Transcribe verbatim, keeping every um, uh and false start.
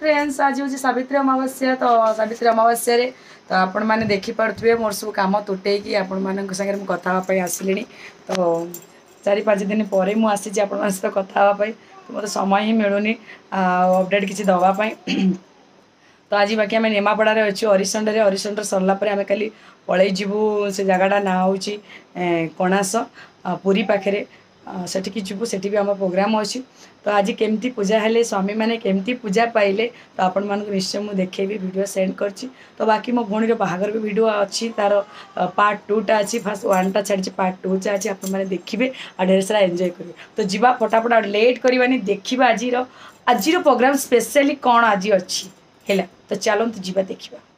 Friends आज हूँ सावित्री अमावस्या तो सावित्री अमावस्या रे तो आपण मैंने देखिपे मोर सब कम तुटेकी आपण मान सागर मुझे कथापी आसिली तो चार पाँच दिन पर मुझे आपण सहित कथापी तो मतलब समय ही मिलूनी अपडेट किसी दवापाई तो आज बाकी आम निमापड़े अच्छे हरिशंडे हरिशंड सरलापर आम खाली पलि जीवु से जगटा ना हूँ कणास पुरी पाखे सेठिकी जीवु सेठी भी आम प्रोग्राम अच्छी तो आज केमती पूजा हेले स्वामी मैंने केमती पूजा पाइले तो आपण मानक निश्चय मुझे देखेबी वीडियो सेंड करची तो बाकी मो भौणी बाहागर भी वीडियो अच्छी तार पार्ट टू टा अच्छी फास्ट वन टा छाड़ी पार्ट टू टा अच्छी आपण मैंने देखिए आ ढेर सारा एंजॉय करेंगे तो जीवा फटाफट लेट करवानी देखा आज आज प्रोग्राम स्पेशली कौन आज अच्छी है तो चलते जीवा देखा।